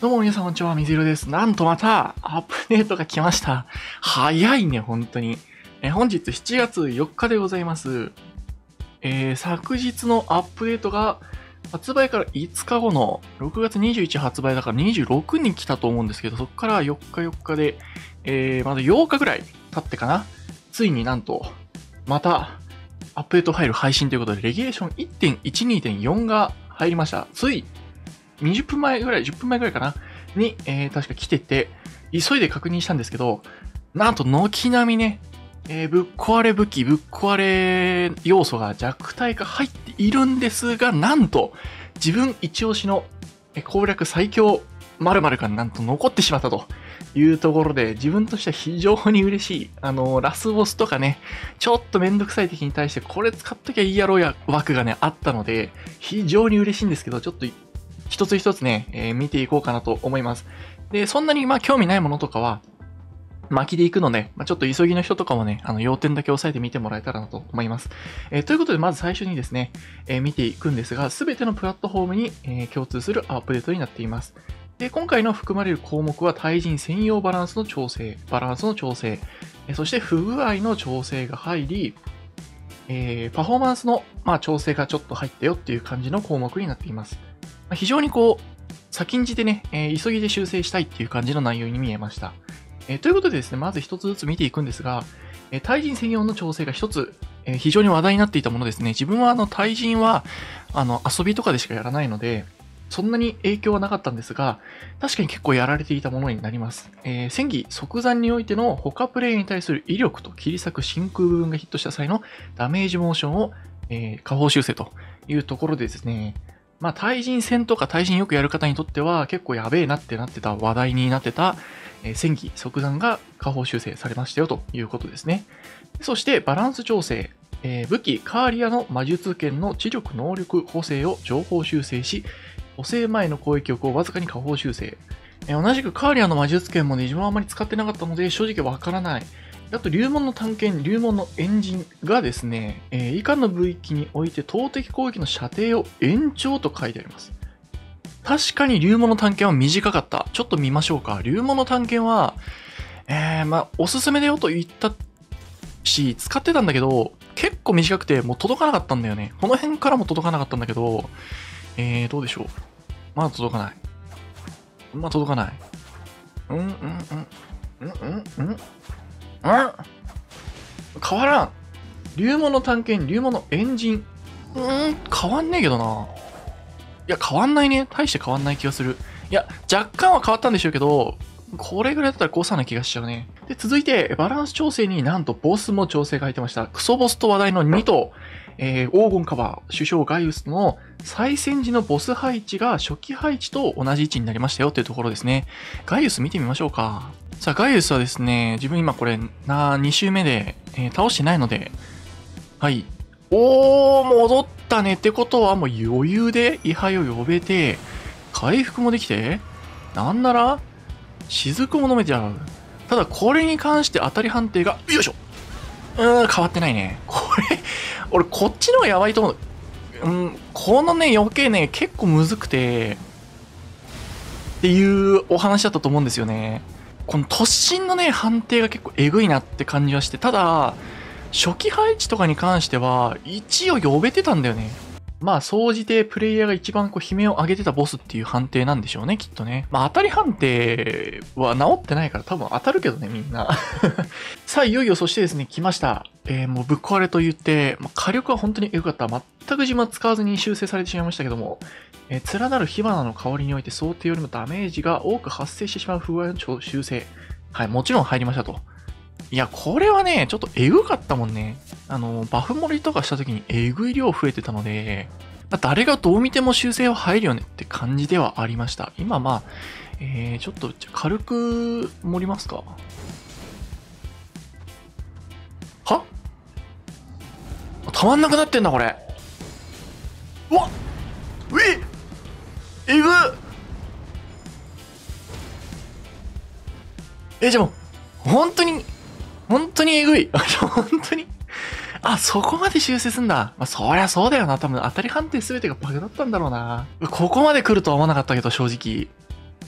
どうも皆さんこんにちは、水色です。なんとまたアップデートが来ました。早いね、本当に。本日7月4日でございます。昨日のアップデートが発売から5日後の6月21発売だから26に来たと思うんですけど、そこから4日4日で、まだ8日ぐらい経ってかな。ついになんと、またアップデートファイル配信ということで、レギュレーション 1.12.4 が入りました。つい20分前ぐらい、10分前ぐらいかなに、確か来てて、急いで確認したんですけど、なんと軒並みね、ぶっ壊れ武器、ぶっ壊れ要素が弱体化入っているんですが、なんと、自分一押しの攻略最強〇〇がなんと残ってしまったというところで、自分としては非常に嬉しい。ラスボスとかね、ちょっとめんどくさい敵に対してこれ使っときゃいいやろうや枠がね、あったので、非常に嬉しいんですけど、ちょっと一つ一つね、見ていこうかなと思います。で、そんなに興味ないものとかは、巻きで行くので、ちょっと急ぎの人とかもね、要点だけ押さえて見てもらえたらなと思います。ということで、まず最初にですね、見ていくんですが、すべてのプラットフォームに、共通するアップデートになっています。で、今回の含まれる項目は、対人専用バランスの調整、そして不具合の調整が入り、パフォーマンスの、調整がちょっと入ったよっていう感じの項目になっています。非常に先んじてね、急ぎで修正したいっていう感じの内容に見えました。ということでですね、まず一つずつ見ていくんですが、対人専用の調整が一つ、非常に話題になっていたものですね。自分は対人は遊びとかでしかやらないので、そんなに影響はなかったんですが、確かに結構やられていたものになります。戦技即残においての他プレイに対する威力と切り裂く真空部分がヒットした際のダメージモーションを、下方修正というところでですね、対人戦とか対人よくやる方にとっては結構やべえなってなってた話題になってた戦技即残が下方修正されましたよということですね。そしてバランス調整。武器カーリアの魔術剣の知力能力補正を上方修正し、補正前の攻撃力をわずかに下方修正。同じくカーリアの魔術剣もね、自分はあまり使ってなかったので正直わからない。あと、龍門の探検、龍門のエンジンがですね、以下の武器において投擲攻撃の射程を延長と書いてあります。確かに龍門の探検は短かった。ちょっと見ましょうか。龍門の探検は、おすすめだよと言ったし、使ってたんだけど、結構短くてもう届かなかったんだよね。この辺からも届かなかったんだけど、どうでしょう。まだ届かない。届かない。変わらん。龍門の探検、龍門のエンジン。変わんねえけどな。いや、変わんないね。大して変わんない気がする。いや、若干は変わったんでしょうけど、これぐらいだったら誤差な気がしちゃうね。で、続いて、バランス調整になんとボスも調整が入ってました。クソボスと話題の2頭。黄金カバー、首相ガイウスの再戦時のボス配置が初期配置と同じ位置になりましたよっていうところですね。ガイウス見てみましょうか。さあ、ガイウスはですね、自分今これ2周目で、倒してないので、はい。戻ったねってことはもう余裕で位牌を呼べて、回復もできて、なんなら、雫も飲めちゃう。ただこれに関して当たり判定が、よいしょ変わってないね。これ、俺こっちの方がやばいと思う。このね、余計ね、結構むずくて、っていうお話だったと思うんですよね。この突進のね、判定が結構えぐいなって感じはして、ただ、初期配置とかに関しては、一応呼べてたんだよね。総じてプレイヤーが一番悲鳴を上げてたボスっていう判定なんでしょうね、きっとね。当たり判定は治ってないから多分当たるけどね、みんな。さあ、いよいよそしてですね、来ました。もうぶっ壊れと言って、火力は本当にエグかった。全く自分は使わずに修正されてしまいましたけども、連なる火花の香りにおいて想定よりもダメージが多く発生してしまう不具合の修正。はい、もちろん入りましたと。いや、これはね、ちょっとエグかったもんね。バフ盛りとかした時にエグい量増えてたので、誰がどう見ても修正は入るよねって感じではありました。今ちょっと軽く盛りますか。はたまんなくなってんだ、これ。うわっえぐじゃあもう、本当にえぐい。本当に。そこまで修正すんだ。そりゃそうだよな。多分当たり判定全てがバグだったんだろうな。ここまで来るとは思わなかったけど、正直。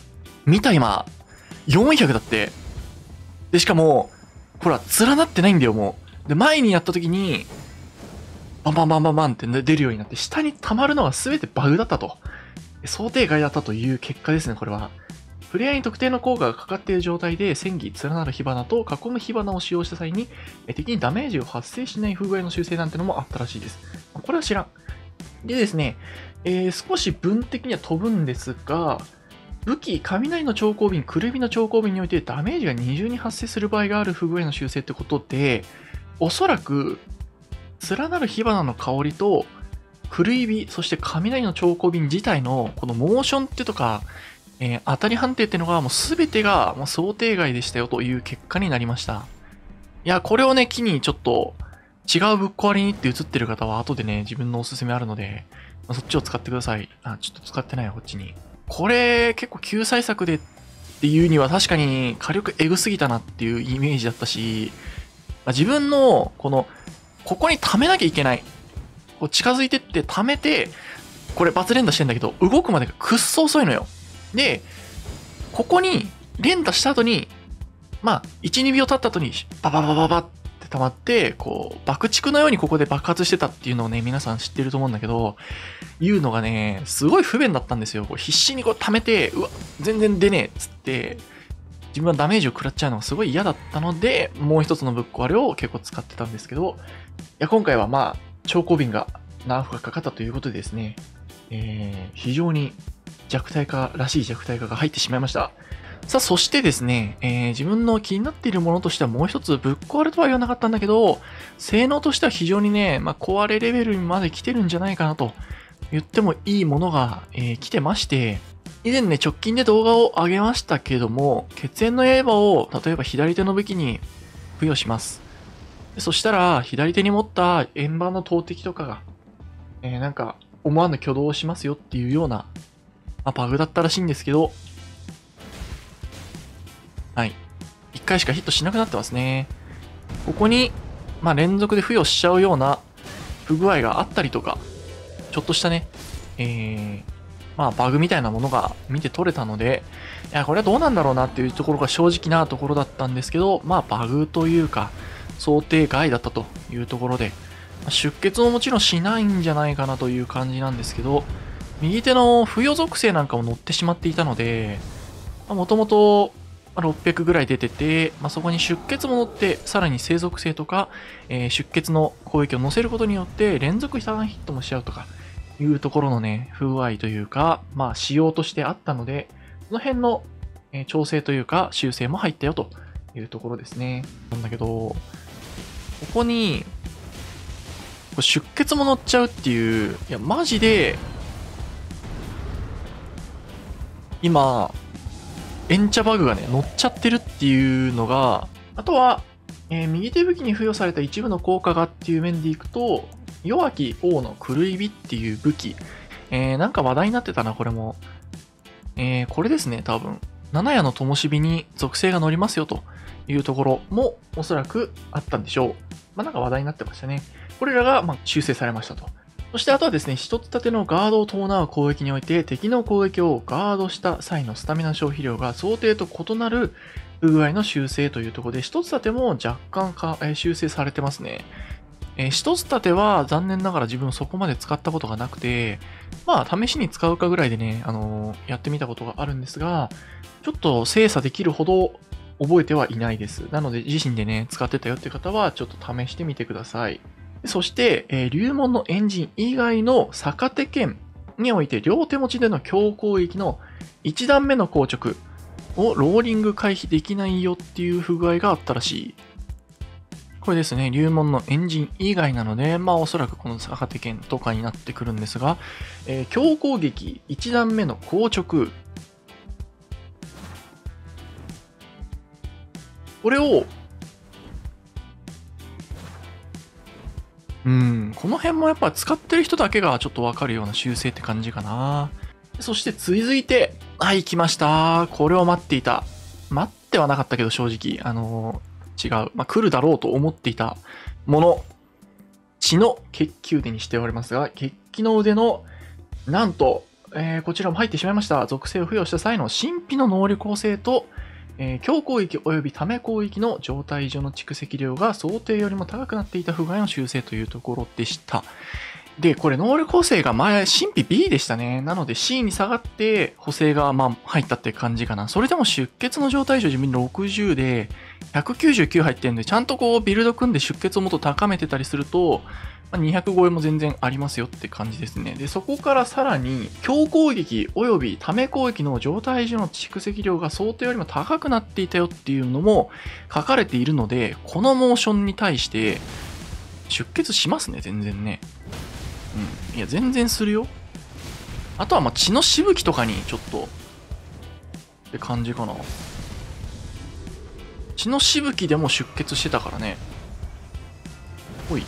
見た今、400だって。で、しかも、ほら、連なってないんだよ、もう。で、前にやった時に、バンバンバンバンバンって出るようになって、下に溜まるのは全てバグだったと。想定外だったという結果ですね、これは。プレイヤーに特定の効果がかかっている状態で、戦技、連なる火花と囲む火花を使用した際に、敵にダメージを発生しない不具合の修正なんてのもあったらしいです。これは知らん。でですね、少し分的には飛ぶんですが、武器、雷の超光瓶、くるみの超光瓶においてダメージが二重に発生する場合がある不具合の修正ってことで、おそらく、連なる火花の香りと、狂い火、そして雷の超光瓶自体のこのモーションってとか、当たり判定っていうのがもう全てがもう想定外でしたよという結果になりました。いや、これをね、機にちょっと違うぶっ壊れにって映ってる方は後でね、自分のおすすめあるので、そっちを使ってください。あ、ちょっと使ってないよ、こっちに。これ、結構救済策でっていうには確かに火力エグすぎたなっていうイメージだったし、自分のここに溜めなきゃいけない。こう近づいてって溜めて、これ罰連打してんだけど、動くまでがくっそ遅いのよ。で、ここに連打した後に、まあ、1、2秒経った後に、バババババって溜まって、こう、爆竹のようにここで爆発してたっていうのをね、皆さん知ってると思うんだけど、いうのがね、すごい不便だったんですよ。こう必死にこう溜めて、うわ、全然出ねえっつって、自分はダメージを食らっちゃうのがすごい嫌だったので、もう一つのぶっ壊れを結構使ってたんですけど、いや、今回はまあ、超光瓶がナーフがかかったということでですね、非常に弱体化らしい弱体化が入ってしまいました。さあ、そしてですね、自分の気になっているものとしてはもう一つぶっ壊れとは言わなかったんだけど、性能としては非常にね、まあ、壊れレベルにまで来てるんじゃないかなと言ってもいいものが、来てまして、以前ね、直近で動画を上げましたけども、血縁の刃を例えば左手の武器に付与します。そしたら、左手に持った円盤の投擲とかが、なんか思わぬ挙動をしますよっていうような、まあ、バグだったらしいんですけど、はい。1回しかヒットしなくなってますね。ここに、まあ、連続で付与しちゃうような不具合があったりとか、ちょっとしたね、まあ、バグみたいなものが見て取れたので、いや、これはどうなんだろうなっていうところが正直なところだったんですけど、まあ、バグというか、想定外だったというところで、出血ももちろんしないんじゃないかなという感じなんですけど、右手の付与属性なんかも乗ってしまっていたので、もともと600ぐらい出てて、まあ、そこに出血も乗って、さらに生属性とか、出血の攻撃を乗せることによって、連続ターンヒットもしちゃうとか、いうところのね、不具合というか、まあ、仕様としてあったので、その辺の、調整というか、修正も入ったよというところですね。なんだけど、ここに、出血も乗っちゃうっていう、いや、マジで、今、エンチャバグがね、乗っちゃってるっていうのが、あとは、右手武器に付与された一部の効果がっていう面でいくと、弱き王の狂い火っていう武器、なんか話題になってたな、これも。これですね、多分。七夜の灯火に属性が乗りますよというところもおそらくあったんでしょう。まあなんか話題になってましたね。これらがまあ修正されましたと。そしてあとはですね、一つ立てのガードを伴う攻撃において、敵の攻撃をガードした際のスタミナ消費量が想定と異なる不具合の修正というところで、一つ立ても若干修正されてますね。一つ立ては残念ながら自分そこまで使ったことがなくて、まあ試しに使うかぐらいでね、やってみたことがあるんですが、ちょっと精査できるほど覚えてはいないです。なので自身でね、使ってたよって方はちょっと試してみてください。そして、龍門のエンジン以外の逆手剣において両手持ちでの強攻撃の1段目の硬直をローリング回避できないよっていう不具合があったらしい。これですね、龍門のエンジン以外なので、まあおそらくこの逆手剣とかになってくるんですが、強攻撃1段目の硬直。これを、この辺もやっぱ使ってる人だけがちょっとわかるような修正って感じかな。そして続いて、はい、来ました。これを待っていた。待ってはなかったけど正直、違う。まあ、来るだろうと思っていたもの。血の血球腕にしておりますが、血気の腕の、なんと、 こちらも入ってしまいました。属性を付与した際の神秘の能力構成と、強攻撃及びため攻撃の状態上の蓄積量が想定よりも高くなっていた不具合の修正というところでした。で、これ能力補正が前、神秘 B でしたね。なので C に下がって補正が入ったって感じかな。それでも出血の状態上自分60で199入ってるんで、ちゃんとこうビルド組んで出血をもっと高めてたりすると、200超えも全然ありますよって感じですね。で、そこからさらに、強攻撃及びため攻撃の状態上の蓄積量が想定よりも高くなっていたよっていうのも書かれているので、このモーションに対して出血しますね、全然ね。いや、全然するよ。あとは血のしぶきとかにちょっとって感じかな。血のしぶきでも出血してたからね。ほい。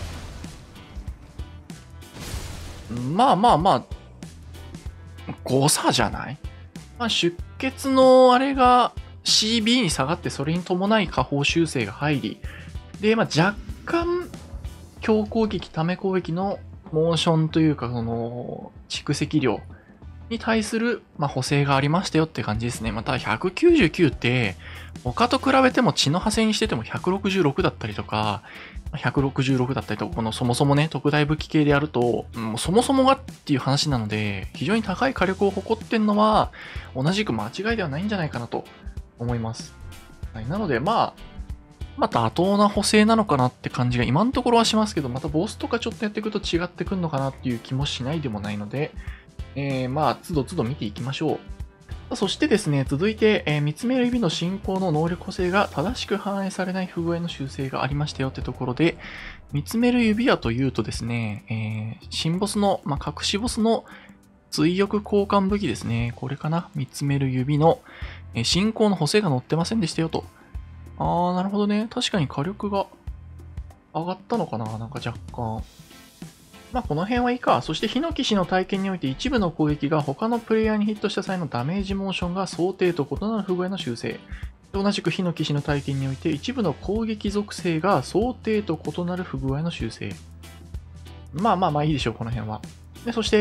誤差じゃない？出血のあれが CB に下がってそれに伴い下方修正が入り、で、若干強攻撃、ため攻撃のモーションというか、その蓄積量に対する補正がありましたよって感じですね。また199って他と比べても血の派生にしてても166だったりとか、166だったりとか、このそもそもね、特大武器系でやると、もうそもそもがっていう話なので、非常に高い火力を誇ってんのは、同じく間違いではないんじゃないかなと思います。はい、なので、妥当な補正なのかなって感じが今のところはしますけど、またボスとかちょっとやっていくと違ってくるのかなっていう気もしないでもないので、つどつど見ていきましょう。そしてですね、続いて、見つめる指の進行の能力補正が正しく反映されない不具合の修正がありましたよってところで、見つめる指輪というとですね、新ボスの、隠しボスの追憶交換武器ですね。これかな。見つめる指の、進行の補正が載ってませんでしたよと。なるほどね。確かに火力が上がったのかな、なんか若干。この辺はいいか。そして、ヒノキ氏の体験において一部の攻撃が他のプレイヤーにヒットした際のダメージモーションが想定と異なる不具合の修正。同じくヒノキ氏の体験において一部の攻撃属性が想定と異なる不具合の修正。いいでしょう、この辺は。でそして、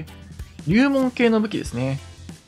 龍門系の武器ですね。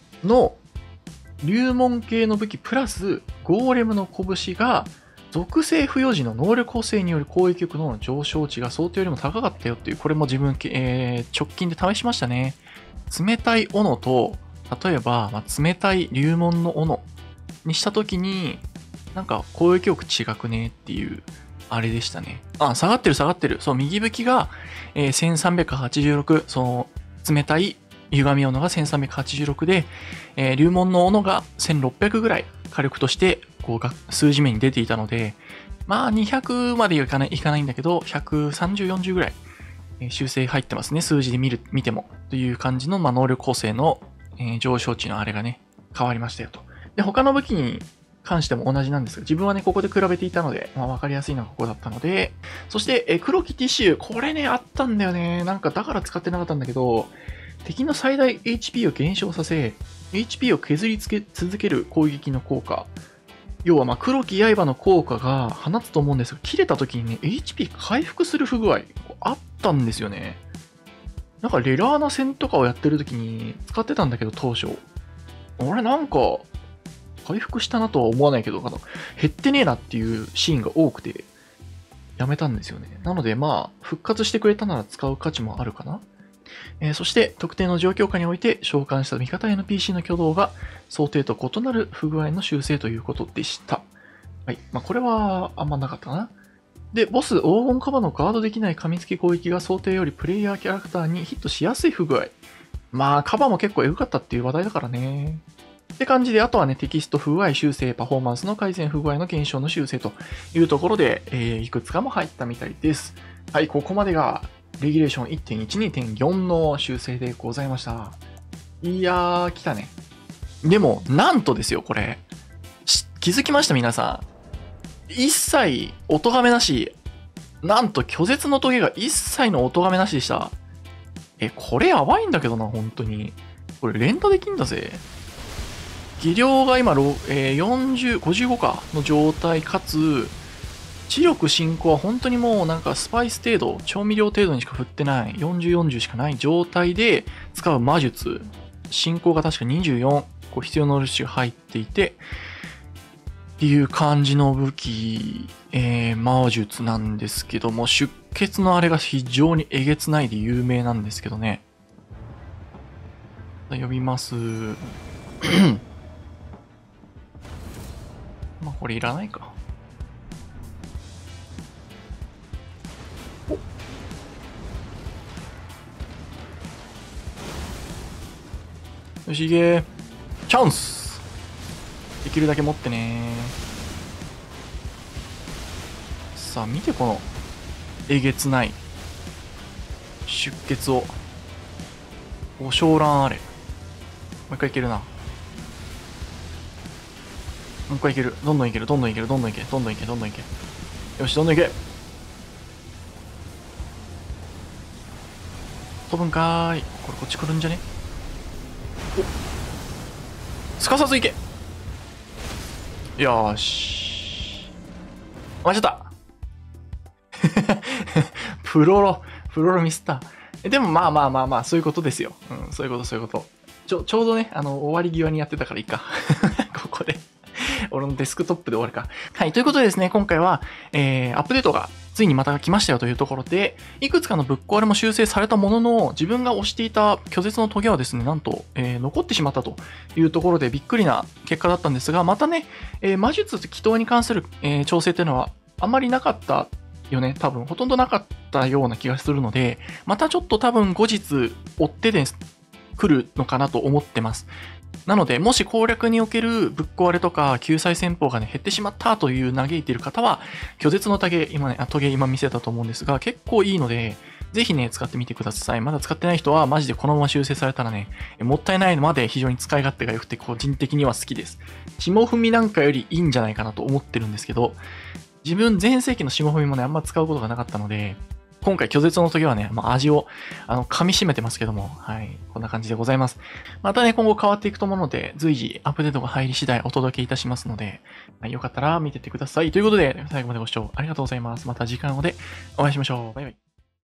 龍門系の武器プラスゴーレムの拳が属性付与時の能力補正による攻撃力の上昇値が想定よりも高かったよっていう、これも自分、直近で試しましたね。冷たい斧と、例えば、冷たい龍門の斧にしたときに、なんか攻撃力違くねっていう、あれでしたね。下がってる。そう、右武器が、1386、その、冷たい歪み斧が1386で、龍門の斧が1600ぐらい火力としてこう数字面に出ていたので、200までいかないんだけど、130、40ぐらい、修正入ってますね。数字で見ても。という感じの、能力構成の、上昇値のあれがね、変わりましたよと。で、他の武器に関しても同じなんですが、自分はね、ここで比べていたので、わかりやすいのはここだったので、そして、黒きティッシュ。これね、あったんだよね。なんかだから使ってなかったんだけど、敵の最大 HP を減少させ、HP を削り続ける攻撃の効果。要は黒き刃の効果が放つと思うんですが、切れた時にね、HP 回復する不具合あったんですよね。なんかレラーナ戦とかをやってる時に使ってたんだけど、当初。俺なんか、回復したなとは思わないけど、減ってねえなっていうシーンが多くて、やめたんですよね。なので復活してくれたなら使う価値もあるかな。そして特定の状況下において召喚した味方 NPC の挙動が想定と異なる不具合の修正ということでした。はい。これはあんまなかったかな。で、ボス黄金カバのガードできない噛みつき攻撃が想定よりプレイヤーキャラクターにヒットしやすい不具合。カバも結構エグかったっていう話題だからね。って感じで、あとはね、テキスト不具合修正、パフォーマンスの改善不具合の減少の修正というところで、いくつかも入ったみたいです。はい、ここまでがレギュレーション 1.1、2.4 の修正でございました。いやー、来たね。でも、なんとですよ、これ。気づきました、皆さん。一切、音がめなし。なんと、拒絶のトゲが一切の音がめなしでした。これやばいんだけどな、本当に。これ、連打できんだぜ。技量が今、55かの状態、かつ、 知力進行は本当にもうなんかスパイス程度、調味料程度にしか振ってない、40、40しかない状態で使う魔術。進行が確か24、こう必要なルシが入っていて、っていう感じの武器、魔術なんですけども、出血のあれが非常にえげつないで有名なんですけどね。呼びます。まあこれいらないか。よし、いけ。チャンス。できるだけ持ってね。さあ、見てこの、えげつない、出血を。ご昇乱あれ。もう一回いけるな。もう一回いける。どんどんいける、どんどんいける、どんどんいけ、どんどんいけ、どんどんいけ。よし、どんどんいけ。飛ぶんかーい。これこっち来るんじゃね？お、すかさずいけ。よーし。間違った。プロロミスった。でもまあまあまあまあ、そういうことですよ。うん、そういうこと、そういうこと。ちょうどね、終わり際にやってたからいいか。ここで。俺のデスクトップで終わるか。はい、ということでですね、今回は、アップデートがついにまた来ましたよというところで、いくつかのぶっ壊れも修正されたものの、自分が推していた拒絶のトゲはですね、なんと、残ってしまったというところでびっくりな結果だったんですが、またね、魔術祈祷に関する、調整っていうのはあまりなかったよね。多分、ほとんどなかったような気がするので、またちょっと多分後日追ってで来るのかなと思ってます。なので、もし攻略におけるぶっ壊れとか救済戦法がね、減ってしまったという嘆いている方は、拒絶のトゲ今見せたと思うんですが、結構いいので、ぜひね、使ってみてください。まだ使ってない人は、マジでこのまま修正されたらね、もったいないのまで非常に使い勝手が良くて、個人的には好きです。霜踏みなんかよりいいんじゃないかなと思ってるんですけど、自分前世紀の霜踏みもね、あんま使うことがなかったので、今回拒絶の時はね、味を噛み締めてますけども、はい、こんな感じでございます。またね、今後変わっていくと思うので、随時アップデートが入り次第お届けいたしますので、はい、よかったら見てってください。ということで、最後までご視聴ありがとうございます。また次回のでお会いしましょう。バイバイ。